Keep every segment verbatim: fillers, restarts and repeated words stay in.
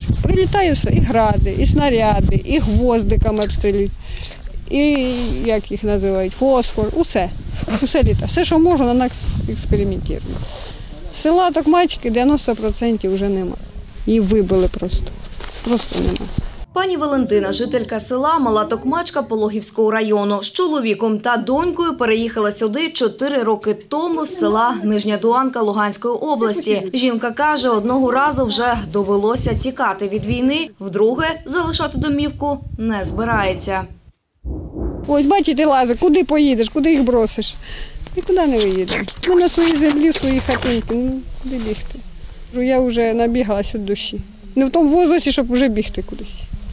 Прилітає все, і гради, і снаряди, і гвоздиками обстрілюють, і, як їх називають, фосфор, усе. Усе літа. Все, що можна, на нас експериментуємо. Села Токмачки дев'яносто відсотків вже нема. Її вибили просто. Просто нема. Пані Валентина, жителька села Мала Токмачка Пологівського району. З чоловіком та донькою переїхала сюди чотири роки тому з села Нижня Дуанка Луганської області. Жінка каже, одного разу вже довелося тікати від війни, вдруге залишати домівку не збирається. Ось бачите, лази, куди поїдеш, куди їх бросиш? Нікуди не виїдемо. Ми на своїй землі, в своїй хатинці, ну куди бігти? Я вже набігалась від душі. Не в тому віці, щоб вже бігти кудись.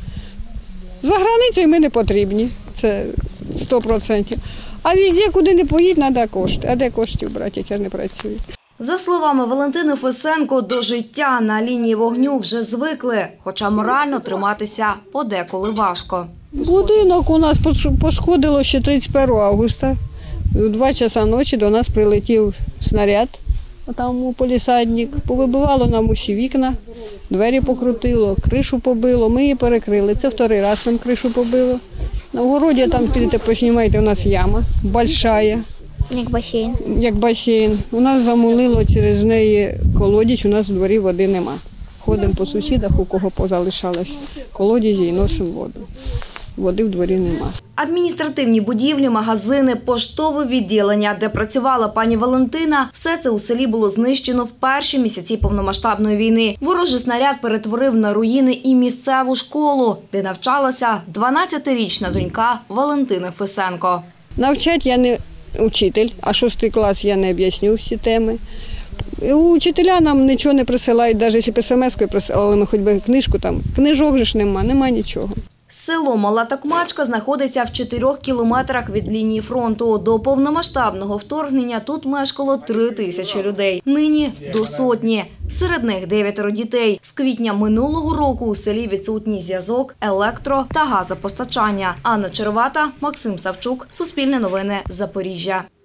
За границею ми не потрібні, це сто відсотків. А везде, куди не поїдь, треба кошти. А де коштів брати, як я не працюю? За словами Валентини Фесенко, до життя на лінії вогню вже звикли, хоча морально триматися подеколи важко. Будинок у нас пошкодило ще тридцять першого августа. У два часа ночі до нас прилетів снаряд, там у полісадник. Повибивало нам усі вікна, двері покрутило, кришу побило, ми її перекрили. Це вторий раз нам кришу побило. На городі там, підете, поснімайте, у нас яма, большая. Як басейн. Як басейн. У нас замулило через неї колодязь, у нас в дворі води нема. Ходимо по сусідах, у кого позалишалось колодязі і носимо воду. Води в дворі нема. Адміністративні будівлі, магазини, поштове відділення, де працювала пані Валентина – все це у селі було знищено в перші місяці повномасштабної війни. Ворожий снаряд перетворив на руїни і місцеву школу, де навчалася дванадцятирічна донька Валентини Фесенко. Навчать я не учитель, а шостий клас я не об'ясню всі теми. Учителя нам нічого не присилають, навіть якщо смс-кою присилали, ми хоч би книжку там. Книжок же ж нема, нема нічого. Село Мала Токмачка знаходиться в чотирьох кілометрах від лінії фронту. До повномасштабного вторгнення тут мешкало три тисячі людей. Нині – до сотні. Серед них дев'ятеро дітей. З квітня минулого року у селі відсутній зв'язок, електро- та газопостачання. Анна Червата, Максим Савчук, Суспільне новини, Запоріжжя.